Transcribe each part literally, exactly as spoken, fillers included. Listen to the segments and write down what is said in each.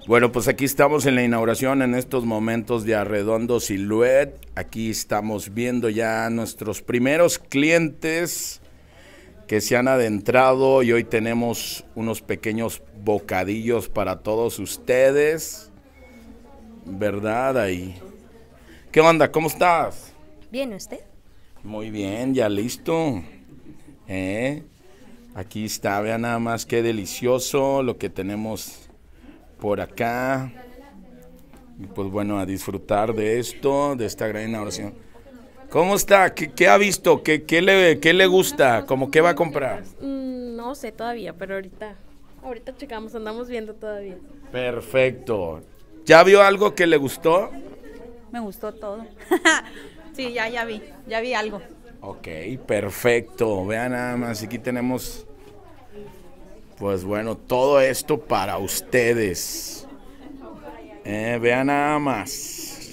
Bueno, pues aquí estamos en la inauguración en estos momentos de Arredondo Silhouette. Aquí estamos viendo ya nuestros primeros clientes que se han adentrado y hoy tenemos unos pequeños bocadillos para todos ustedes, ¿verdad? Ahí. ¿Qué onda? ¿Cómo estás? Bien, ¿usted? Muy bien, ya listo. ¿Eh? Aquí está, vean nada más qué delicioso lo que tenemos por acá. Y pues bueno, a disfrutar de esto, de esta gran inauguración. ¿Cómo está? ¿Qué, qué ha visto? ¿Qué, qué, le, ¿Qué le gusta? ¿Cómo qué va a comprar? Mm, no sé todavía, pero ahorita, ahorita checamos, andamos viendo todavía. Perfecto. ¿Ya vio algo que le gustó? Me gustó todo. Sí, ya, ya vi, ya vi algo. Ok, perfecto. Vean nada más, aquí tenemos, pues bueno, todo esto para ustedes. Eh, vean nada más.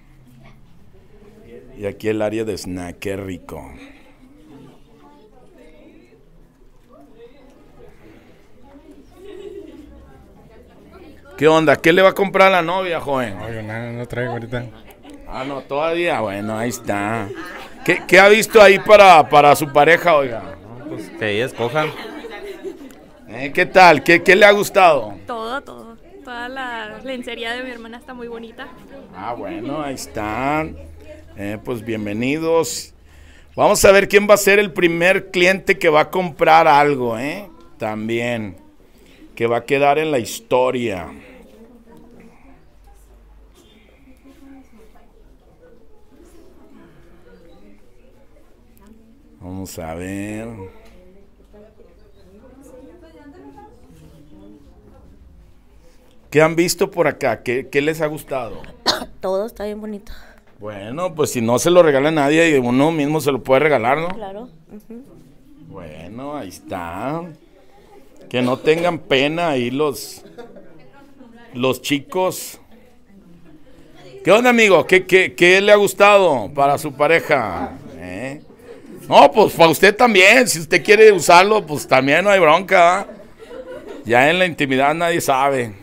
Y aquí el área de snack, qué rico. ¿Qué onda? ¿Qué le va a comprar a la novia, joven? Oye, no, no traigo ahorita. Ah, no, todavía. Bueno, ahí está. ¿Qué, qué ha visto ahí para, para su pareja, oiga? Pues que ella escoja. Eh, ¿Qué tal? ¿Qué, ¿Qué le ha gustado? Todo, todo. Toda la lencería de mi hermana está muy bonita. Ah, bueno, ahí están. Eh, pues bienvenidos. Vamos a ver quién va a ser el primer cliente que va a comprar algo, ¿eh? También. Que va a quedar en la historia. Vamos a ver. ¿Qué han visto por acá? ¿Qué, qué les ha gustado? Todo está bien bonito. Bueno, pues si no se lo regala a nadie, uno mismo se lo puede regalar, ¿no? Claro. Uh-huh. Bueno, ahí está. Que no tengan pena ahí los, los chicos. ¿Qué onda, amigo? ¿Qué, qué, qué le ha gustado para su pareja? ¿Eh? No, pues para usted también. Si usted quiere usarlo, pues también no hay bronca. Ya en la intimidad nadie sabe.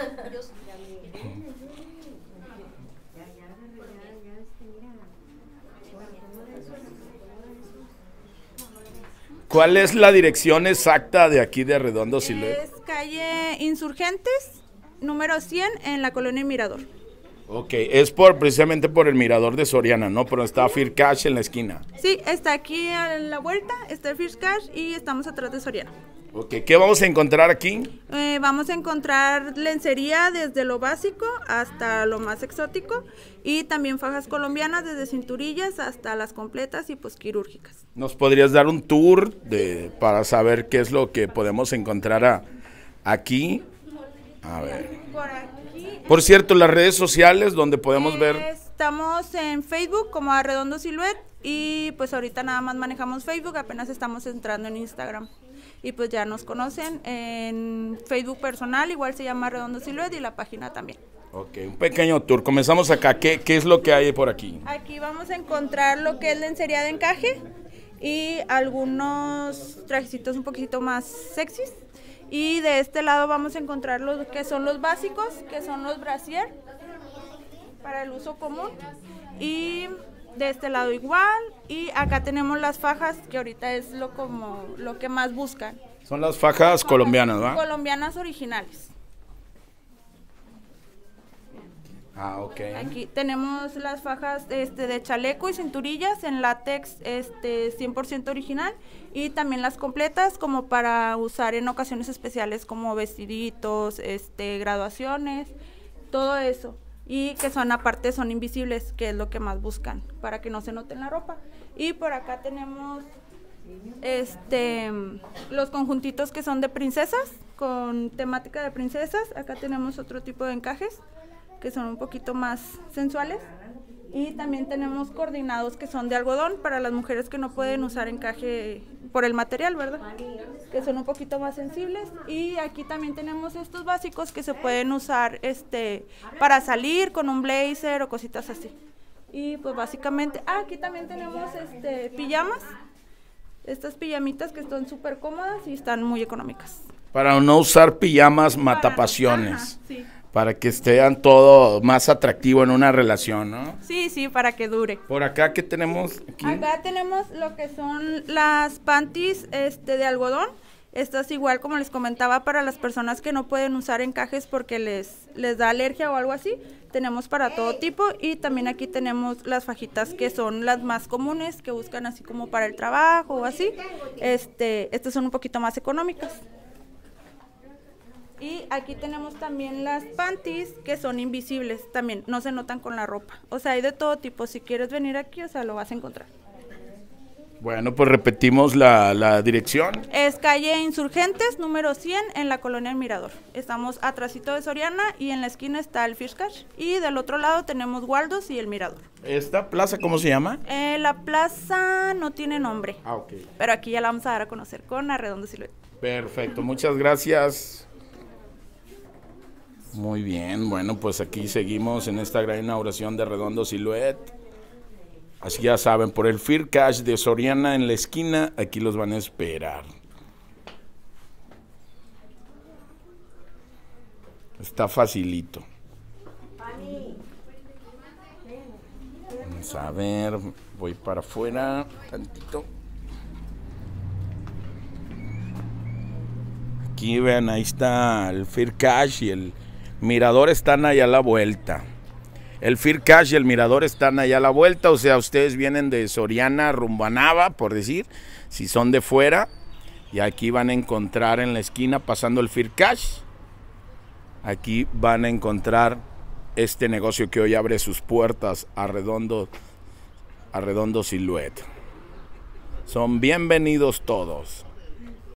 ¿Cuál es la dirección exacta de aquí de Arredondo Silhouette? Es calle Insurgentes, número cien, en la colonia Mirador. Ok, es por precisamente por el Mirador de Soriana, ¿no? Pero está First Cash en la esquina. Sí, está aquí a la vuelta, está el First Cash y estamos atrás de Soriana. Ok, ¿qué vamos a encontrar aquí? Eh, vamos a encontrar lencería desde lo básico hasta lo más exótico y también fajas colombianas desde cinturillas hasta las completas y pues quirúrgicas. ¿Nos podrías dar un tour de para saber qué es lo que podemos encontrar a, aquí? A ver. Por aquí. Por cierto, las redes sociales donde podemos eh, ver. Estamos en Facebook como Arredondo Silhouette y pues ahorita nada más manejamos Facebook, apenas estamos entrando en Instagram. Y pues ya nos conocen en Facebook personal, igual se llama Arredondo Silhouette y la página también. Ok, un pequeño tour. Comenzamos acá. ¿Qué, qué es lo que hay por aquí? Aquí vamos a encontrar lo que es lencería de encaje y algunos trajecitos un poquito más sexys. Y de este lado vamos a encontrar los que son los básicos, que son los brasier para el uso común. Y de este lado igual, y acá tenemos las fajas que ahorita es lo como lo que más buscan. Son las fajas colombianas, ¿va? Colombianas originales. Ah, ok. Aquí tenemos las fajas este de chaleco y cinturillas en látex este cien por ciento original y también las completas como para usar en ocasiones especiales como vestiditos, este graduaciones, todo eso. Y que son aparte son invisibles, que es lo que más buscan, para que no se note en la ropa. Y por acá tenemos este los conjuntitos que son de princesas, con temática de princesas. Acá tenemos otro tipo de encajes, que son un poquito más sensuales. Y también tenemos coordinados que son de algodón, para las mujeres que no pueden usar encaje por el material, ¿verdad? Que son un poquito más sensibles. Y aquí también tenemos estos básicos que se pueden usar este para salir con un blazer o cositas así. Y pues básicamente, ah, aquí también tenemos este pijamas, estas pijamitas que están súper cómodas y están muy económicas. Para no usar pijamas matapasiones. Ajá, sí. para que estén todo más atractivo en una relación, ¿no? Sí, sí, para que dure. Por acá, ¿qué tenemos aquí? Acá tenemos lo que son las panties este, de algodón. Estas igual, como les comentaba, para las personas que no pueden usar encajes porque les, les da alergia o algo así. Tenemos para todo tipo y también aquí tenemos las fajitas que son las más comunes, que buscan así como para el trabajo o así. Este, estas son un poquito más económicas. Y aquí tenemos también las panties que son invisibles, también no se notan con la ropa. O sea, hay de todo tipo, si quieres venir aquí, o sea, lo vas a encontrar. Bueno, pues repetimos la, la dirección. Es calle Insurgentes, número cien, en la colonia El Mirador. Estamos atrasito de Soriana y en la esquina está el Fish Cash. Y del otro lado tenemos Waldos y El Mirador. ¿Esta plaza cómo se llama? Eh, la plaza no tiene nombre. Ah, ok. Pero aquí ya la vamos a dar a conocer con Arredondo Silhouette. Perfecto, muchas gracias. Muy bien, bueno, pues aquí seguimos en esta gran inauguración de Redondo Silhouette. Así ya saben, por el Fish Cash de Soriana en la esquina, aquí los van a esperar. Está facilito. Vamos a ver, voy para afuera tantito. Aquí vean, ahí está el Fish Cash y el Mirador están allá a la vuelta. El Fish Cash y el Mirador están allá a la vuelta, o sea, ustedes vienen de Soriana rumbo a Nava, por decir, si son de fuera, y aquí van a encontrar en la esquina, pasando el Fish Cash, aquí van a encontrar este negocio que hoy abre sus puertas a Redondo, a Redondo Silhouette. Son bienvenidos todos.